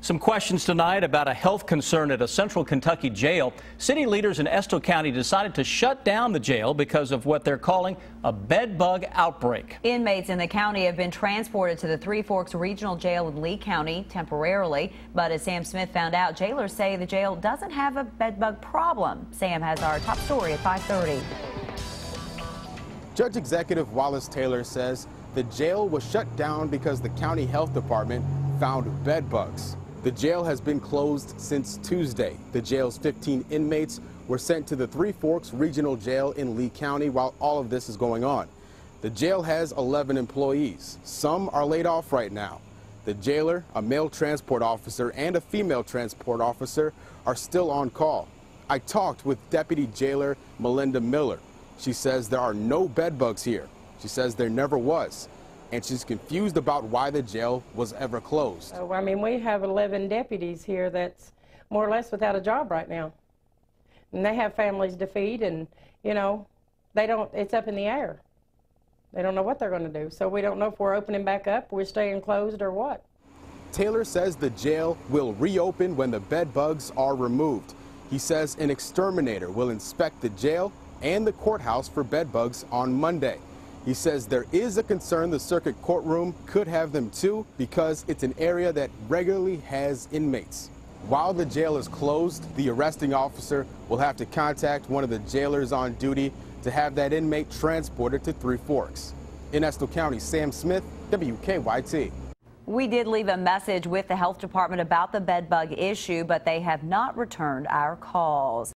Some questions tonight about a health concern at a Central Kentucky jail. City leaders in Estill County decided to shut down the jail because of what they're calling a bed bug outbreak. Inmates in the county have been transported to the Three Forks Regional Jail in Lee County temporarily. But as Sam Smith found out, jailers say the jail doesn't have a bed bug problem. Sam has our top story at 5:30. Judge Executive Wallace Taylor says the jail was shut down because the county health department found bed bugs. The jail has been closed since Tuesday. The jail's 15 inmates were sent to the Three Forks Regional Jail in Lee County while all of this is going on. The jail has 11 employees. Some are laid off right now. The jailer, a male transport officer, and a female transport officer are still on call. I talked with Deputy Jailer Melinda Miller. She says there are no bed bugs here. She says there never was. And she's confused about why the jail was ever closed. I mean, we have 11 deputies here that's more or less without a job right now. And they have families to feed and, you know, it's up in the air. They don't know what they're going to do. So we don't know if we're opening back up, we're staying closed or what. Taylor says the jail will reopen when the bed bugs are removed. He says an exterminator will inspect the jail and the courthouse for bed bugs on Monday. He says there is a concern the circuit courtroom could have them too because it's an area that regularly has inmates. While the jail is closed, the arresting officer will have to contact one of the jailers on duty to have that inmate transported to Three Forks. In Estill County, Sam Smith, WKYT. We did leave a message with the health department about the bed bug issue, but they have not returned our calls.